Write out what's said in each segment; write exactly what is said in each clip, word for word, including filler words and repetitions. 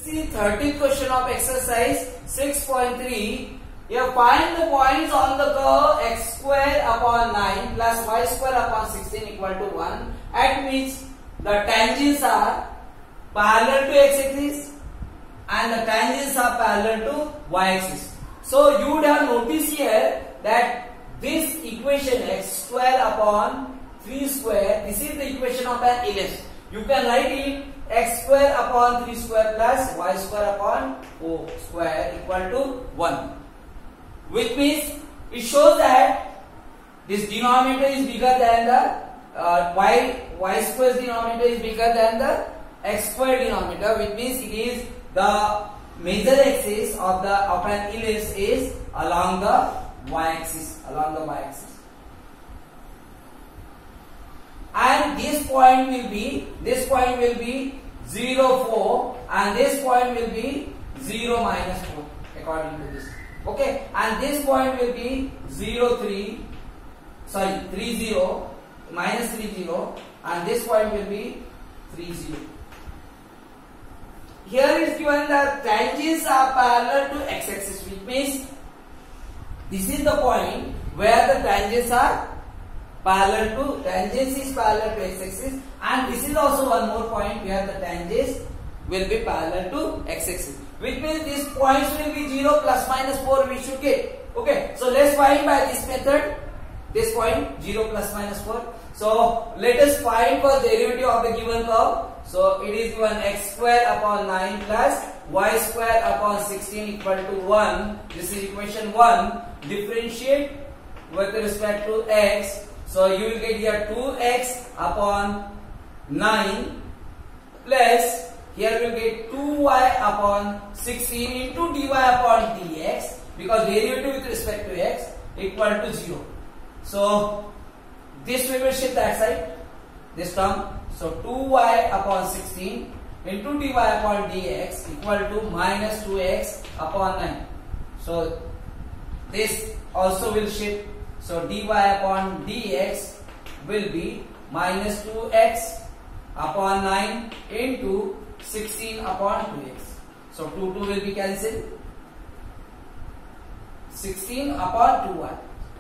See, thirteenth question of exercise six point three. Here find the points on the curve x square upon nine plus y square upon sixteen equal to one, at which the tangents are parallel to x-axis and the tangents are parallel to y-axis. So you would have noticed here that this equation x square upon three square, this is the equation of an ellipse. You can write it x square upon three square plus y square upon four square equal to one. Which means it shows that this denominator is bigger than the uh, y y square denominator is bigger than the x square denominator, which means it is the major axis of the of an ellipse is along the y axis, along the y axis. And this point will be this point will be zero four and this point will be zero minus four according to this. Okay, and this point will be zero three, sorry three zero minus three zero, and this point will be three zero. Here is given the tangents are parallel to x-axis, which means this is the point where the tangents are parallel to tangents is parallel to x-axis, and this is also one more point where the tangents will be parallel to x-axis. Which means these points will be zero plus minus four we should get. Okay, so let's find by this method this point zero plus minus four. So let us find for derivative of the given curve. So it is given x square upon nine plus y square upon sixteen equal to one. This is equation one. Differentiate with respect to x. So you will get here two x upon nine plus here we will get two y upon sixteen into dy upon dx, because derivative with respect to x equal to zero. So this we will shift that side, this term. So two y upon sixteen into dy upon dx equal to minus two x upon nine. So this also will shift. So dy upon dx will be minus two x upon nine into sixteen upon two x. So two two will be cancelled. sixteen upon two y.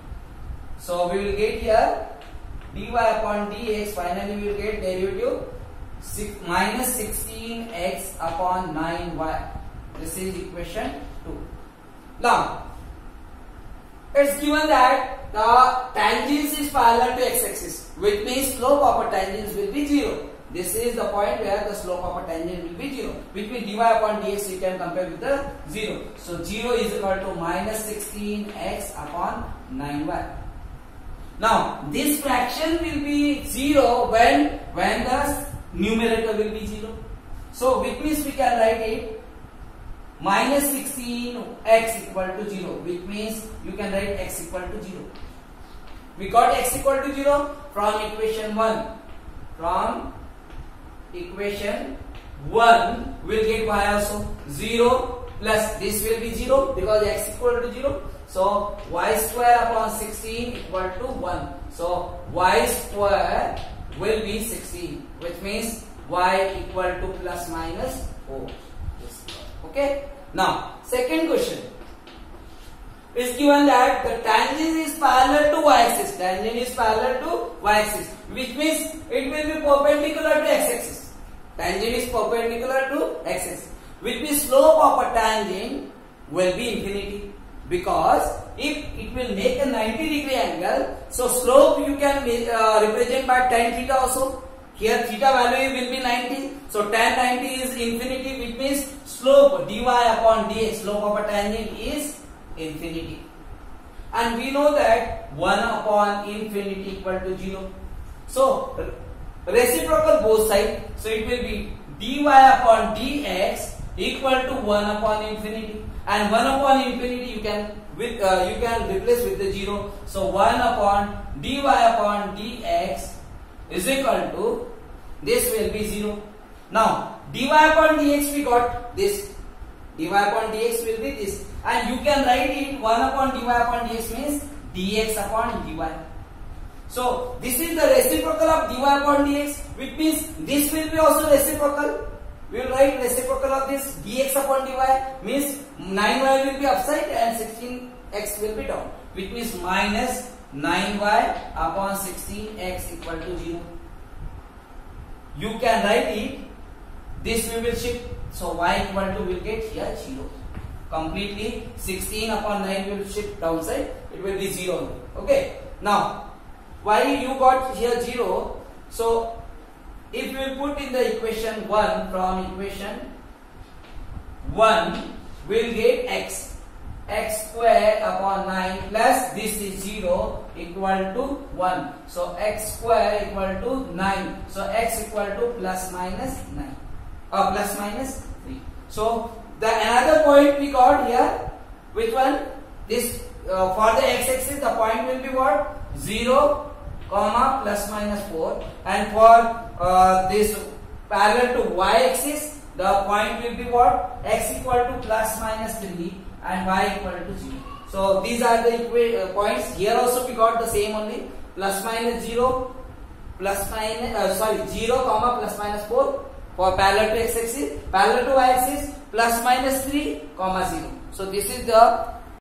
So we will get here dy upon dx. Finally we will get derivative six, minus sixteen x upon nine y. This is equation two. Now it's given that the tangents is parallel to x-axis, which means slope of a tangent will be zero. This is the point where the slope of a tangent will be zero, which means dy upon dx you can compare with the zero. So zero is equal to minus sixteen x upon nine y. Now this fraction will be zero when when the numerator will be zero. So which means we can write it minus sixteen x equal to zero, which means you can write x equal to zero. We got x equal to zero from equation one. From equation one we'll get y also zero plus this will be zero because x equal to zero. So y square upon sixteen equal to one. So y square will be sixteen, which means y equal to plus minus four. Okay. Now second question is given that the tangent is parallel to y-axis. Tangent is parallel to y-axis, which means it will be perpendicular to x-axis. Tangent is perpendicular to x-axis, which means slope of a tangent will be infinity, because if it will make a ninety degree angle, so slope you can uh, represent by tan theta also. Here theta value will be ninety, so tan ninety is infinity, which means slope dy upon dx, slope of a tangent is infinity. And we know that one upon infinity equal to zero. So reciprocal both sides, so it will be dy upon dx equal to one upon infinity, and one upon infinity you can with uh, you can replace with the zero. So one upon dy upon dx is equal to this will be zero. Now dy upon dx we got this, dy upon dx will be this, and you can write it one upon dy upon dx means dx upon dy. So this is the reciprocal of dy upon dx, which means this will be also reciprocal. we will write reciprocal of this dx upon dy means nine y will be upside and sixteen x will be down, which means minus nine y upon sixteen x equal to zero. You can write it, this we will shift, so y equal to will get here zero. Completely sixteen upon nine will shift downside, it will be zero. Okay, now why you got here zero? So if you will put in the equation one, from equation one will get x, x square upon nine plus this is zero equal to one. So x square equal to nine. So x equal to plus minus nine or plus minus three. So the another point we got here, which one? This uh, for the x-axis the point will be what? zero, comma plus minus four, and for uh, this parallel to y-axis the point will be what? X equal to plus minus three and y equal to zero. So these are the uh, points. Here also we got the same only, plus minus zero, plus minus uh, sorry zero comma plus minus four for parallel to x-axis, parallel to y-axis plus minus three comma zero. So this is the